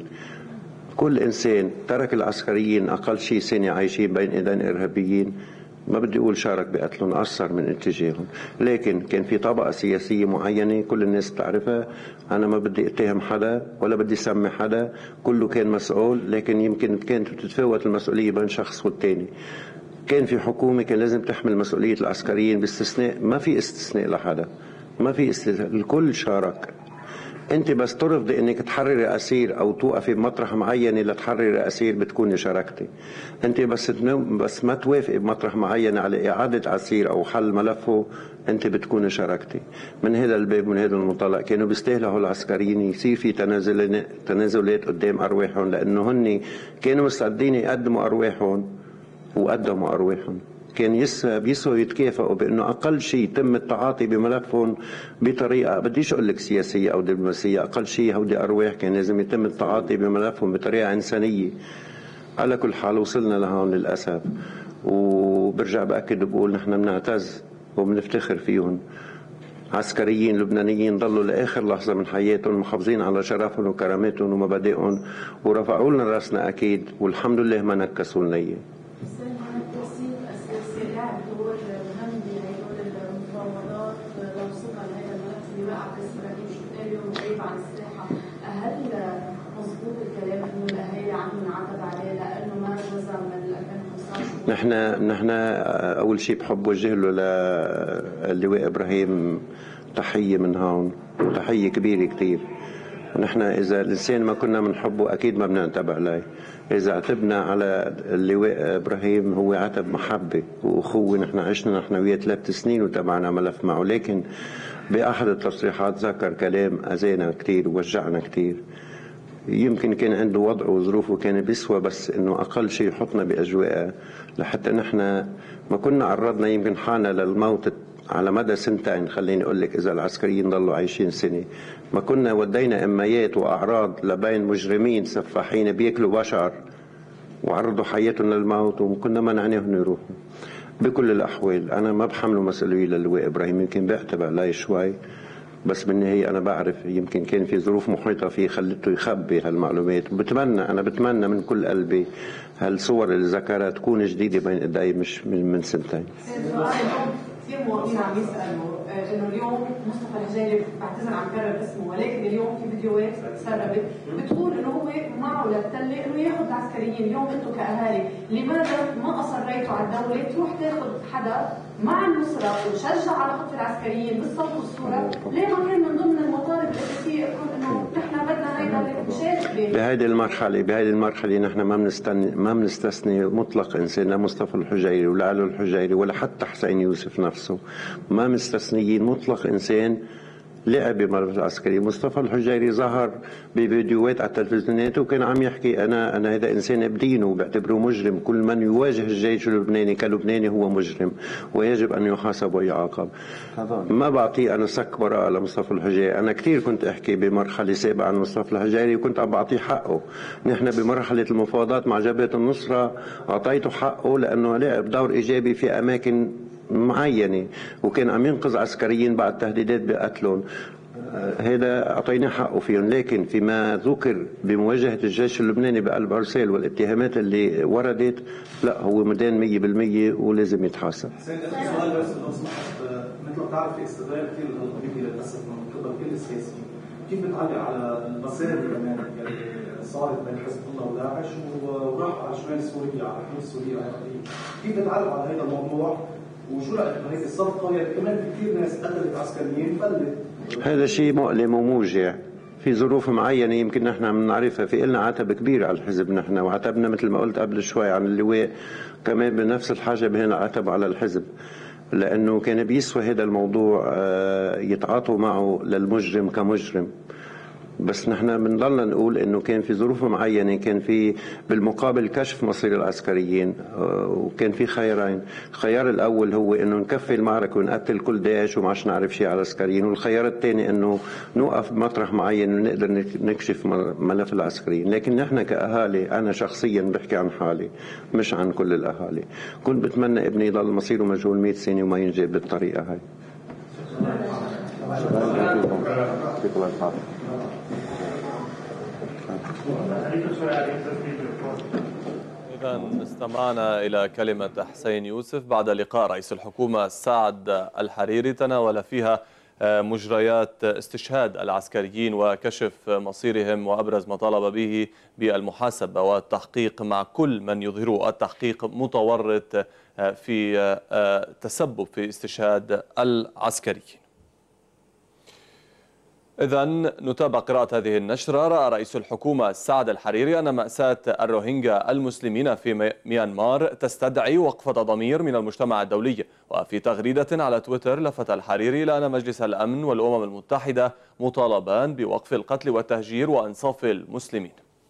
[SPEAKER 11] كل إنسان ترك العسكريين أقل شيء سنة عايشين بين إيدين إرهابيين، ما بدي أقول شارك بقتلهم، أثر من اتجاههم، لكن كان في طبقة سياسية معينة كل الناس بتعرفها. أنا ما بدي اتهم حدا ولا بدي سمي حدا، كله كان مسؤول، لكن يمكن كانت تتفاوت المسؤولية بين شخص والتاني. كان في حكومة كان لازم تحمل مسؤولية العسكريين باستثناء، ما في استثناء لحدا، ما في استثناء، الكل شارك. انت بس ترفضي انك تحرري اسير او توقفي بمطرح معين لتحرري اسير بتكوني شاركتي. انت بس بس ما توافقي بمطرح معين على اعاده اسير او حل ملفه انت بتكوني شاركتي. من هذا الباب من هذا المنطلق كانوا بيستاهلوا العسكريين يصير في تنازلات تنازلات قدام ارواحهم، لانه هن كانوا مستعدين يقدموا ارواحهم وقدموا ارواحهم. كان يسوى يتكافئوا بانه اقل شيء يتم التعاطي بملفهم بطريقه، بديش اقول لك سياسيه او دبلوماسيه، اقل شيء هودي ارواح كان لازم يتم التعاطي بملفهم بطريقه انسانيه. على كل حال وصلنا لهون للاسف، وبرجع باكد وبقول نحن بنعتز وبنفتخر فيهم. عسكريين لبنانيين ضلوا لاخر لحظه من حياتهم محافظين على شرفهم وكرامتهم ومبادئهم، ورفعوا لنا راسنا اكيد، والحمد لله ما نكسوا لنا اياه. نحن نحن اول شيء بحب وجه له للواء ابراهيم تحيه من هون، تحيه كبيره كثير. ونحن إذا الإنسان ما كنا بنحبه أكيد ما بننتبه عليه. إذا عتبنا على اللواء إبراهيم هو عتب محبة وأخوة، نحن عشنا نحن وياه ثلاث سنين وتابعنا ملف معه، لكن بأحد التصريحات ذكر كلام أذانا كتير ووجعنا كتير. يمكن كان عنده وضعه وظروفه كان بيسوى، بس إنه أقل شيء يحطنا بأجواء لحتى نحن ما كنا عرضنا يمكن حالنا للموت على مدى سنتين. خليني أقول لك إذا العسكريين ضلوا عايشين سنة ما كنا ودينا إميات وأعراض لبين مجرمين سفاحين بياكلوا بشر وعرضوا حياتهم للموت وكنا منعناهم يروحوا. بكل الأحوال أنا ما بحمله مسؤولية للواء إبراهيم، يمكن بعتب علي شوي، بس بالنهاية أنا بعرف يمكن كان في ظروف محيطة فيه خلته يخبي هالمعلومات. وبتمنى أنا بتمنى من كل قلبي هالصور اللي ذكرها تكون جديدة بين إيدي مش من, من سنتين.
[SPEAKER 12] كثير مواطنين عم يسالوا انه اليوم مصطفى الحجيري، بعتذر عم كرر اسمه، ولكن اليوم في فيديوهات تسربت بتقول انه هو معه للتله انه ياخذ العسكريين. اليوم انتم كاهالي لماذا ما اصريتوا على الدوله تروح تاخذ حدا مع النصره وشجع على خطف العسكريين بالصوت والصوره؟ ليه ما كان من ضمن المطالب الاساسيه يكون انه نحن بدنا هيدا نشارك
[SPEAKER 11] بهيدي المرحله بهيدي المرحله نحن ما بنستني ما بنستثني مطلق انسان، لا مصطفى الحجيري ولا علي الحجيري ولا حتى حسين يوسف نفسه، ما مستثنيين مطلق انسان لعب بملف العسكري. مصطفى الحجيري ظهر بفيديوهات على التلفزيونات وكان عم يحكي انا انا هذا انسان بدينه وبعتبره مجرم، كل من يواجه الجيش اللبناني كلبناني هو مجرم ويجب ان يحاسب ويعاقب. ما بعطيه انا سك براءه لمصطفى الحجيري، انا كثير كنت احكي بمرحله سابقه عن مصطفى الحجيري وكنت عم بعطيه حقه. نحن بمرحله المفاوضات مع جبهه النصره اعطيته حقه لانه لعب دور ايجابي في اماكن معينة وكان عم ينقذ عسكريين بعد تهديدات بقتلهم، هذا أعطينا حقه فيهم. لكن فيما ذكر بمواجهة الجيش اللبناني بقلب أرسال والاتهامات اللي وردت، لا هو مدان مية بالمية ولازم يتحاسب.
[SPEAKER 14] حسين سؤال بس لو سمحت، مثل ما بتعرف في استغلال كثير للقضية للأسف من قبل كل السياسيين، كيف بتعلق على المسائل كمان اللي صارت بين حزب الله وداعش وراح على شمال سوريا على حدود سوريا العراقية، كيف بتعلق على هذا الموضوع؟ وشو رايك بهيدي الصفقه؟ يعني كمان في كثير ناس قتلت عسكريين فلت.
[SPEAKER 11] هذا شيء مؤلم وموجع في ظروف معينه يمكن نحن بنعرفها. في لنا عتب كبير على الحزب نحن، وعتبنا مثل ما قلت قبل شوي عن اللواء، كمان بنفس الحاجه بهنا عتب على الحزب لانه كان بيسوى هذا الموضوع يتعاطوا معه للمجرم كمجرم. بس نحن بنضلنا نقول انه كان في ظروف معينه، كان في بالمقابل كشف مصير العسكريين وكان في خيارين. الخيار الاول هو انه نكفي المعركه ونقتل كل داعش وما عادش نعرف شيء على العسكريين، والخيار الثاني انه نوقف بمطرح معين ونقدر نكشف ملف العسكريين. لكن نحن كاهالي، انا شخصيا بحكي عن حالي مش عن كل الاهالي، كنت بتمنى ابني يضل مصيره مجهول مئة سنه وما ينجاب بالطريقه هاي.
[SPEAKER 1] إذا استمعنا إلى كلمة حسين يوسف بعد لقاء رئيس الحكومة سعد الحريري تناول فيها مجريات استشهاد العسكريين وكشف مصيرهم، وأبرز ما طالب به بالمحاسبة والتحقيق مع كل من يظهر التحقيق متورط في تسبب في استشهاد العسكريين. إذن نتابع قراءة هذه النشرة. رأى رئيس الحكومة سعد الحريري أن مأساة الروهينجا المسلمين في ميانمار تستدعي وقفة ضمير من المجتمع الدولي. وفي تغريدة على تويتر لفت الحريري إلى أن مجلس الأمن والأمم المتحدة مطالبان بوقف القتل والتهجير وإنصاف المسلمين.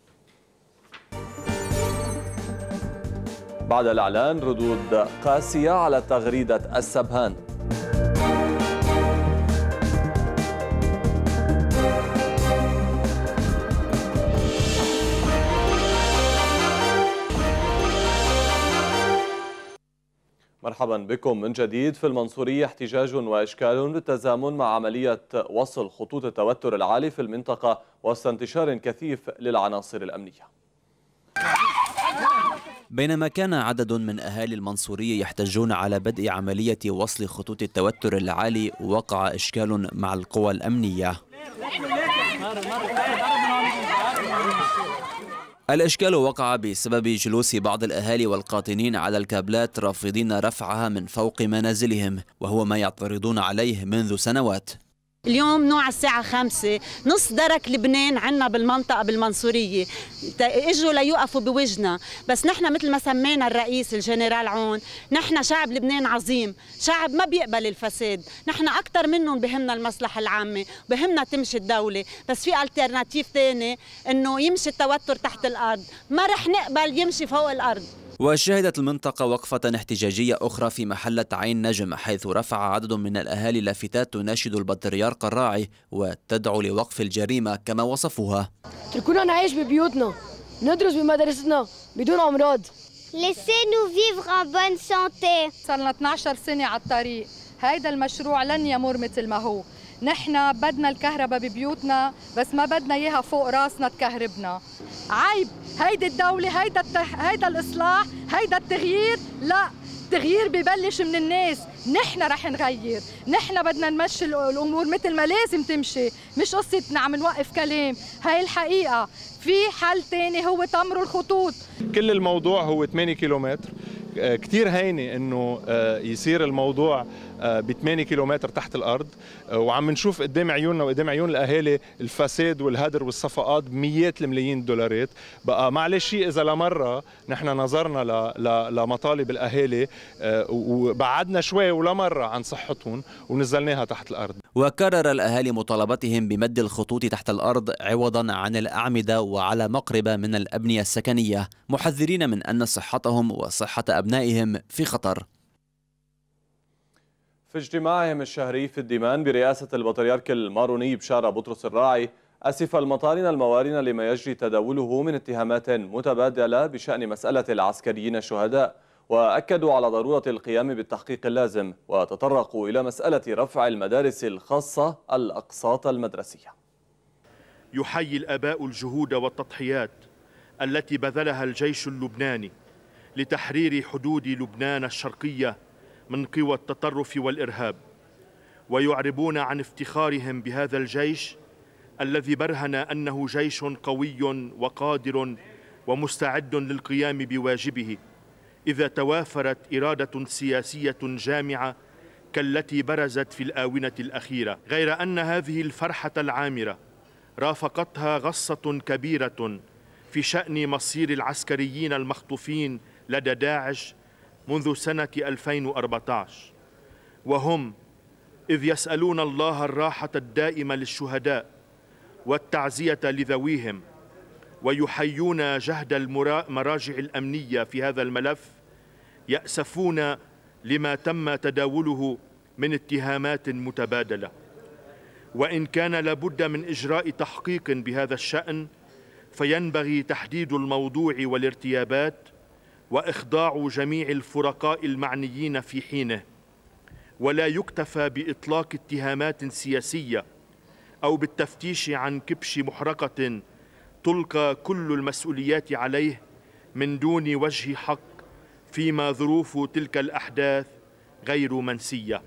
[SPEAKER 1] بعد الإعلان ردود قاسية على تغريدة السبهان. مرحبا بكم من جديد. في المنصورية احتجاج وإشكال بالتزامن مع عملية وصل خطوط التوتر العالي في المنطقة وسط انتشار كثيف للعناصر الأمنية.
[SPEAKER 15] بينما كان عدد من أهالي المنصورية يحتجون على بدء عملية وصل خطوط التوتر العالي، وقع إشكال مع القوى الأمنية. الإشكال وقع بسبب جلوس بعض الأهالي والقاطنين على الكابلات رافضين رفعها من فوق منازلهم، وهو ما يعترضون عليه منذ سنوات.
[SPEAKER 16] اليوم نوع الساعة خمسة نص درك لبنان عنا بالمنطقة بالمنصورية اجوا ليوقفوا بوجنا، بس نحن مثل ما سمينا الرئيس الجنرال عون، نحن شعب لبنان عظيم، شعب ما بيقبل الفساد، نحن أكثر منهم بهمنا المصلحة العامة، بهمنا تمشي الدولة، بس في الترناتيف ثاني إنه يمشي التوتر تحت الأرض، ما رح نقبل يمشي فوق الأرض.
[SPEAKER 15] وشهدت المنطقة وقفة احتجاجية أخرى في محلة عين نجم، حيث رفع عدد من الأهالي لافتات تناشد البطريرك الراعي وتدعو لوقف الجريمة كما وصفوها.
[SPEAKER 17] اتركونا نعيش ببيوتنا، ندرس بمدارسنا بدون أمراض.
[SPEAKER 18] Laissez-nous vivre en bonne santé.
[SPEAKER 19] صار لنا اثنعش سنة على الطريق، هيدا المشروع لن يمر مثل ما هو. نحن بدنا الكهرباء ببيوتنا، بس ما بدنا اياها فوق راسنا تكهربنا. عيب، هيدي الدولة، هيدا التح... هيدا الإصلاح، هيدا التغيير، لا، التغيير ببلش من الناس، نحن رح نغير، نحن بدنا نمشي الأمور مثل ما لازم تمشي، مش قصة عم نوقف كلام، هاي الحقيقة، في حل تاني هو تمر الخطوط.
[SPEAKER 20] كل الموضوع هو ثمانية كيلومتر، كتير هيني انه يصير الموضوع ب ثمانية كيلومتر تحت الارض، وعم نشوف قدام عيوننا وقدام عيون الاهالي الفساد والهدر والصفقات بمئات الملايين الدولارات. بقى معلش اذا لمره نحن نظرنا لمطالب الاهالي وبعدنا شوي ولا مره عن صحتهم ونزلناها تحت الارض.
[SPEAKER 15] وكرر الاهالي مطالبتهم بمد الخطوط تحت الارض عوضا عن الاعمده وعلى مقربه من الابنيه السكنيه، محذرين من ان صحتهم وصحه ابنائهم في خطر.
[SPEAKER 1] في اجتماعهم الشهري في الديمان برئاسة البطريرك الماروني بشارة بطرس الراعي، أسف المطارنة الموارنة لما يجري تداوله من اتهامات متبادلة بشأن مسألة العسكريين الشهداء، وأكدوا على ضرورة القيام بالتحقيق اللازم، وتطرقوا إلى مسألة رفع المدارس الخاصة الأقساط المدرسية.
[SPEAKER 3] يحيي الآباء الجهود والتضحيات التي بذلها الجيش اللبناني لتحرير حدود لبنان الشرقية من قوى التطرف والإرهاب، ويعربون عن افتخارهم بهذا الجيش الذي برهن أنه جيش قوي وقادر ومستعد للقيام بواجبه إذا توافرت إرادة سياسية جامعة كالتي برزت في الآونة الأخيرة. غير أن هذه الفرحة العامرة رافقتها غصة كبيرة في شأن مصير العسكريين المخطوفين لدى داعش منذ سنة ألفين وأربعة عشر، وهم إذ يسألون الله الراحة الدائمة للشهداء والتعزية لذويهم، ويحيون جهد المراجع الأمنية في هذا الملف، يأسفون لما تم تداوله من اتهامات متبادلة. وإن كان لابد من إجراء تحقيق بهذا الشأن، فينبغي تحديد الموضوع والارتيابات وإخضاع جميع الفرقاء المعنيين في حينه، ولا يكتفى بإطلاق اتهامات سياسية أو بالتفتيش عن كبش محرقة تلقى كل المسؤوليات عليه من دون وجه حق، فيما ظروف تلك الأحداث غير منسية.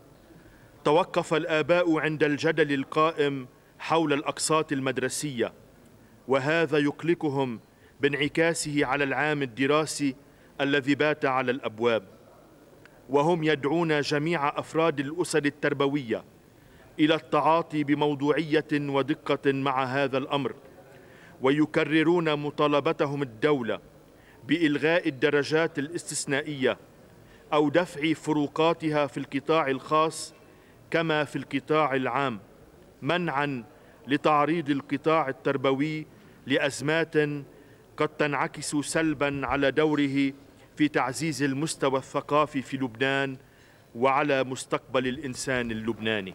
[SPEAKER 3] توقف الآباء عند الجدل القائم حول الأقساط المدرسية، وهذا يقلقهم بانعكاسه على العام الدراسي الذي بات على الأبواب، وهم يدعون جميع أفراد الأسر التربوية إلى التعاطي بموضوعية ودقة مع هذا الأمر، ويكررون مطالبتهم الدولة بإلغاء الدرجات الاستثنائية أو دفع فروقاتها في القطاع الخاص كما في القطاع العام، منعاً لتعريض القطاع التربوي لأزمات قد تنعكس سلباً على دوره في تعزيز المستوى الثقافي في لبنان وعلى مستقبل الإنسان اللبناني.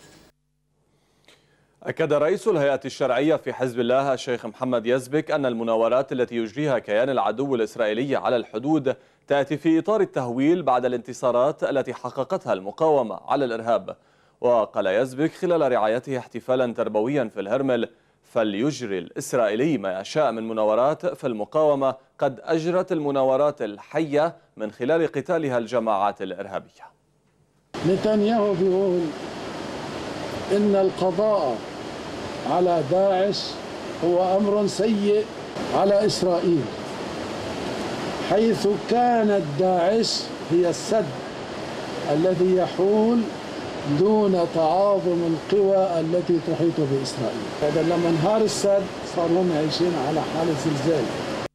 [SPEAKER 1] أكد رئيس الهيئة الشرعية في حزب الله الشيخ محمد يزبك أن المناورات التي يجريها كيان العدو الإسرائيلي على الحدود تأتي في إطار التهويل بعد الانتصارات التي حققتها المقاومة على الإرهاب. وقال يزبك خلال رعايته احتفالا تربويا في الهرمل: فليجري الإسرائيلي ما يشاء من مناورات، فالمقاومة قد أجرت المناورات الحية من خلال قتالها الجماعات الإرهابية.
[SPEAKER 21] نتنياهو بيقول إن القضاء على داعش هو أمر سيء على إسرائيل، حيث كانت داعش هي السد الذي يحول دون تعاظم القوى التي تحيط بإسرائيل. هذا لما انهار السد صار هم عايشين على حالة زلزال.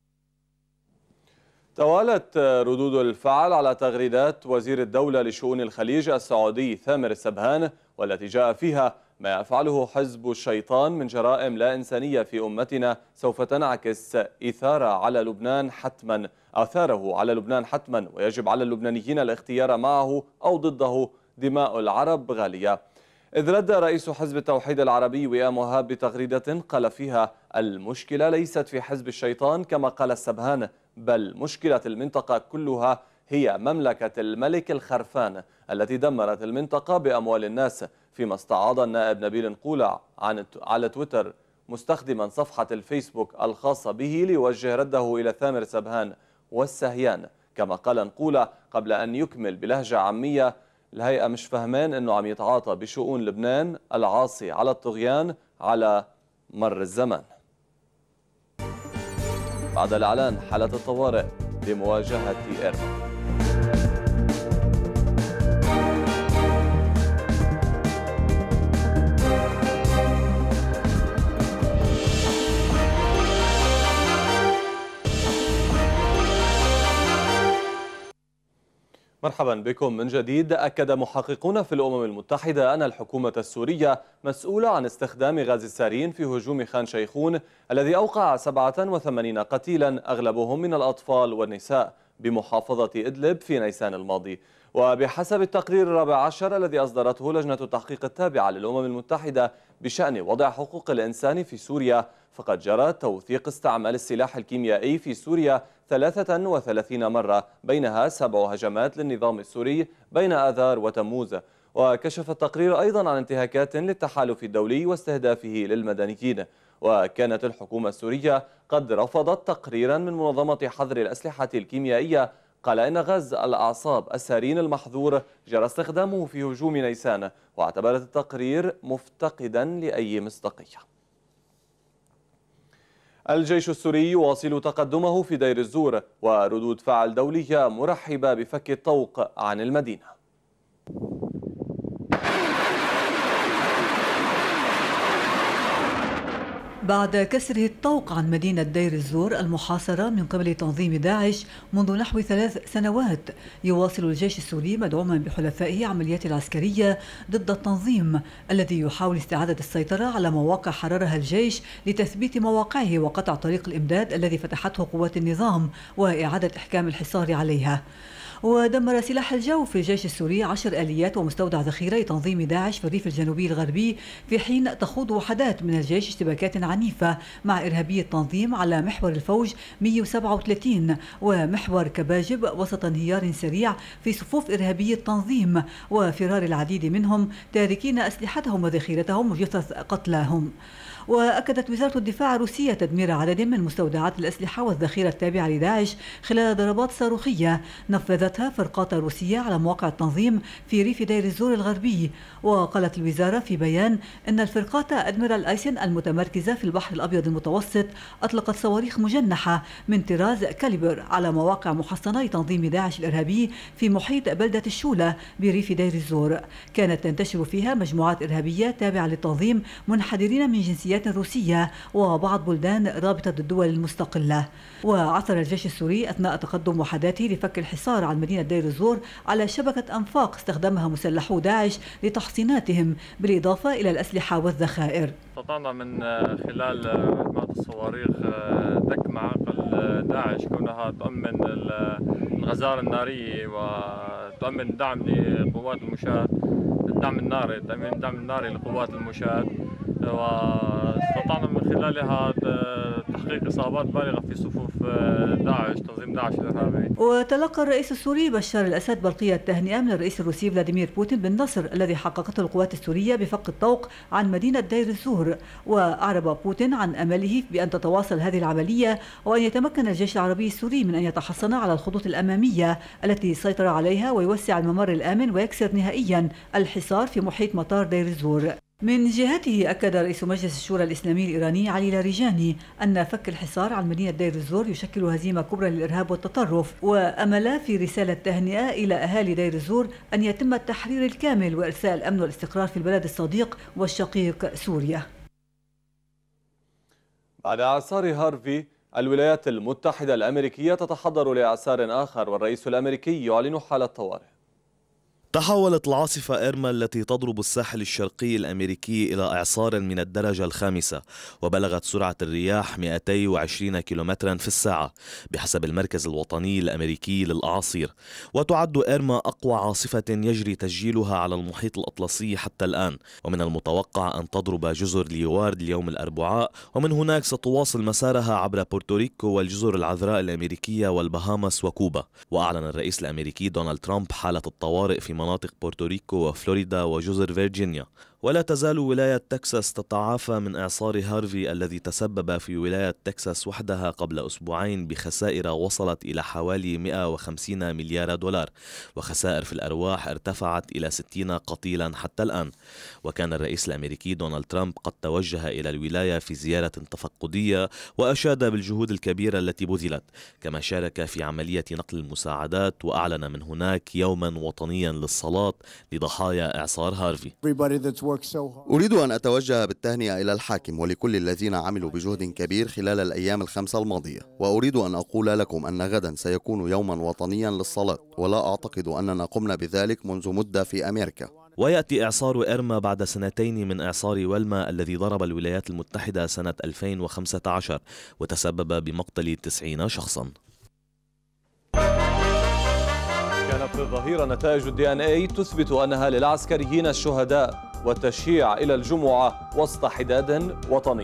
[SPEAKER 1] توالت ردود الفعل على تغريدات وزير الدولة لشؤون الخليج السعودي ثامر السبهان، والتي جاء فيها: ما يفعله حزب الشيطان من جرائم لا إنسانية في أمتنا سوف تنعكس إثارة على لبنان حتما آثاره على لبنان حتما، ويجب على اللبنانيين الاختيار معه أو ضده. دماء العرب غالية. إذ رد رئيس حزب التوحيد العربي وئام وهاب بتغريدة قال فيها: المشكلة ليست في حزب الشيطان كما قال السبهان، بل مشكلة المنطقة كلها هي مملكة الملك الخرفان التي دمرت المنطقة بأموال الناس. فيما استعاض النائب نبيل نقولة عن على تويتر مستخدما صفحة الفيسبوك الخاصة به ليوجه رده إلى ثامر سبهان والسهيان. كما قال نقولة قبل أن يكمل بلهجة عامية: الهيئة مش فهمان أنه عم يتعاطى بشؤون لبنان العاصي على الطغيان على مر الزمان. بعد الإعلان حالة الطوارئ لمواجهة إيران. مرحبا بكم من جديد. أكد محققون في الأمم المتحدة أن الحكومة السورية مسؤولة عن استخدام غاز السارين في هجوم خان شيخون الذي أوقع سبعة وثمانين قتيلا أغلبهم من الأطفال والنساء بمحافظة إدلب في نيسان الماضي. وبحسب التقرير الرابع عشر الذي أصدرته لجنة التحقيق التابعة للأمم المتحدة بشأن وضع حقوق الإنسان في سوريا، فقد جرى توثيق استعمال السلاح الكيميائي في سوريا ثلاثة وثلاثين مرة، بينها سبع هجمات للنظام السوري بين آذار وتموز. وكشف التقرير أيضا عن انتهاكات للتحالف الدولي واستهدافه للمدنيين. وكانت الحكومة السورية قد رفضت تقريرا من منظمة حظر الأسلحة الكيميائية قال إن غاز الأعصاب السارين المحظور جرى استخدامه في هجوم نيسان، واعتبرت التقرير مفتقدا لأي مصداقية. الجيش السوري يواصل تقدمه في دير الزور، وردود فعل دولية مرحبة بفك الطوق عن المدينة.
[SPEAKER 4] بعد كسره الطوق عن مدينة دير الزور المحاصرة من قبل تنظيم داعش منذ نحو ثلاث سنوات، يواصل الجيش السوري مدعوما بحلفائه عمليات العسكرية ضد التنظيم الذي يحاول استعادة السيطرة على مواقع حررها الجيش لتثبيت مواقعه وقطع طريق الإمداد الذي فتحته قوات النظام وإعادة إحكام الحصار عليها. ودمر سلاح الجو في الجيش السوري عشر آليات ومستودع ذخيرة لتنظيم داعش في الريف الجنوبي الغربي، في حين تخوض وحدات من الجيش اشتباكات عنيفة مع إرهابي التنظيم على محور الفوج مئة وسبعة وثلاثين ومحور كباجب، وسط انهيار سريع في صفوف إرهابي التنظيم وفرار العديد منهم تاركين أسلحتهم وذخيرتهم وجثث قتلاهم. وأكدت وزارة الدفاع الروسية تدمير عدد من مستودعات الأسلحة والذخيرة التابعة لداعش خلال ضربات صاروخية نفذتها فرقات روسية على مواقع التنظيم في ريف دير الزور الغربي. وقالت الوزارة في بيان أن الفرقات أدميرال أيسن المتمركزة في البحر الأبيض المتوسط أطلقت صواريخ مجنحة من طراز كاليبر على مواقع محصنة لتنظيم داعش الإرهابي في محيط بلدة الشولة بريف دير الزور، كانت تنتشر فيها مجموعات إرهابية تابعة للتنظيم منحدرين من جنسيات روسية وبعض بلدان رابطة الدول المستقلة. وعثر الجيش السوري أثناء تقدم وحداته لفك الحصار عن مدينة دير الزور على شبكة أنفاق استخدمها مسلحو داعش لتحصيناتهم بالإضافة إلى الأسلحة والذخائر.
[SPEAKER 22] استطعنا من خلال مجموعة الصواريخ دك معاقل داعش كونها تؤمن الغزارة النارية وتؤمن دعم لقوات المشاة، الدعم الناري، تأمين الدعم الناري لقوات المشاة، واستطعنا من خلالها تحقيق إصابات بالغة في صفوف داعش، تنظيم داعش الإرهابي.
[SPEAKER 4] وتلقى الرئيس السوري بشار الأسد برقية تهنئة من الرئيس الروسي فلاديمير بوتين بالنصر الذي حققته القوات السورية بفك الطوق عن مدينة دير الزور. وأعرب بوتين عن أمله بأن تتواصل هذه العملية وأن يتمكن الجيش العربي السوري من أن يتحصن على الخطوط الأمامية التي سيطر عليها ويوسع الممر الآمن ويكسر نهائيا الحصار في محيط مطار دير الزور. من جهته أكد رئيس مجلس الشورى الإسلامي الإيراني علي لاریجانی أن فك الحصار عن مدينة دير الزور يشكل هزيمة كبرى للإرهاب والتطرف، وأمل في رسالة تهنئة إلى أهالي دير الزور أن يتم التحرير الكامل وإرساء الأمن والاستقرار في البلد الصديق والشقيق سوريا.
[SPEAKER 1] بعد إعصار هارفي، الولايات المتحدة الأمريكية تتحضر لإعصار آخر، والرئيس الأمريكي يعلن حالة طوارئ.
[SPEAKER 2] تحولت العاصفة إيرما التي تضرب الساحل الشرقي الأمريكي إلى إعصار من الدرجة الخامسة، وبلغت سرعة الرياح مئتين وعشرين كيلومترا في الساعة بحسب المركز الوطني الأمريكي للأعاصير. وتعد إيرما أقوى عاصفة يجري تسجيلها على المحيط الأطلسي حتى الآن، ومن المتوقع أن تضرب جزر ليوارد اليوم الأربعاء، ومن هناك ستواصل مسارها عبر بورتوريكو والجزر العذراء الأمريكية والبهاماس وكوبا. وأعلن الرئيس الأمريكي دونالد ترامب حالة الطوارئ في مناطق بورتوريكو وفلوريدا وجزر فيرجينيا. ولا تزال ولاية تكساس تتعافى من إعصار هارفي الذي تسبب في ولاية تكساس وحدها قبل أسبوعين بخسائر وصلت إلى حوالي مئة وخمسين مليار دولار، وخسائر في الأرواح ارتفعت إلى ستين قتيلا حتى الآن. وكان الرئيس الأمريكي دونالد ترامب قد توجه إلى الولاية في زيارة تفقدية، وأشاد بالجهود الكبيرة التي بذلت، كما شارك في عملية نقل المساعدات، وأعلن من هناك يوما وطنيا للصلاة لضحايا إعصار هارفي.
[SPEAKER 5] أريد أن أتوجه بالتهنئة إلى الحاكم ولكل الذين عملوا بجهد كبير خلال الأيام الخمسة الماضية، وأريد أن أقول لكم أن غدا سيكون يوما وطنيا للصلاة، ولا أعتقد أننا قمنا بذلك منذ مدة في أمريكا.
[SPEAKER 2] ويأتي إعصار إيرما بعد سنتين من إعصار ويلما الذي ضرب الولايات المتحدة سنة ألفين وخمسة عشر وتسبب بمقتل تسعين شخصا.
[SPEAKER 1] كانت في الظهيرة نتائج الدي ان اي تثبت أنها للعسكريين الشهداء، والتشييع إلى الجمعة وسط حداد وطني.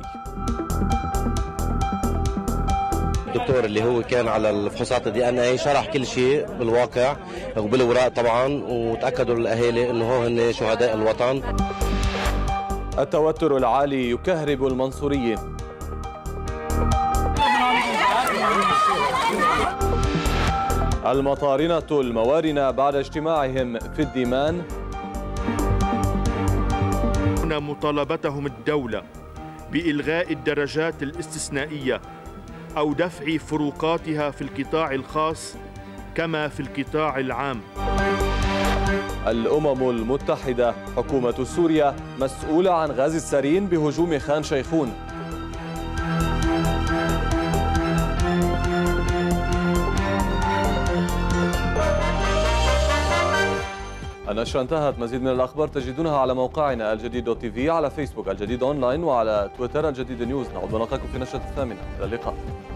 [SPEAKER 23] الدكتور اللي هو كان على الفحوصات الدي ان اي شرح كل شيء بالواقع وبالوراق طبعا، وتأكدوا الأهالي أنه هن شهداء الوطن.
[SPEAKER 1] التوتر العالي يكهرب المنصوريين. المطارنة الموارنة بعد اجتماعهم في الديمان.
[SPEAKER 3] هنا مطالبتهم الدولة بإلغاء الدرجات الاستثنائية أو دفع فروقاتها في القطاع الخاص كما في القطاع العام.
[SPEAKER 1] الأمم المتحدة، حكومة سوريا مسؤولة عن غاز السرين بهجوم خان شيخون. النشرة انتهت. مزيد من الأخبار تجدونها على موقعنا الجديد دوت تي في، على فيسبوك الجديد أونلاين، وعلى تويتر الجديد نيوز. نعود ونلقاكم في نشرة الثامنة. إلى اللقاء.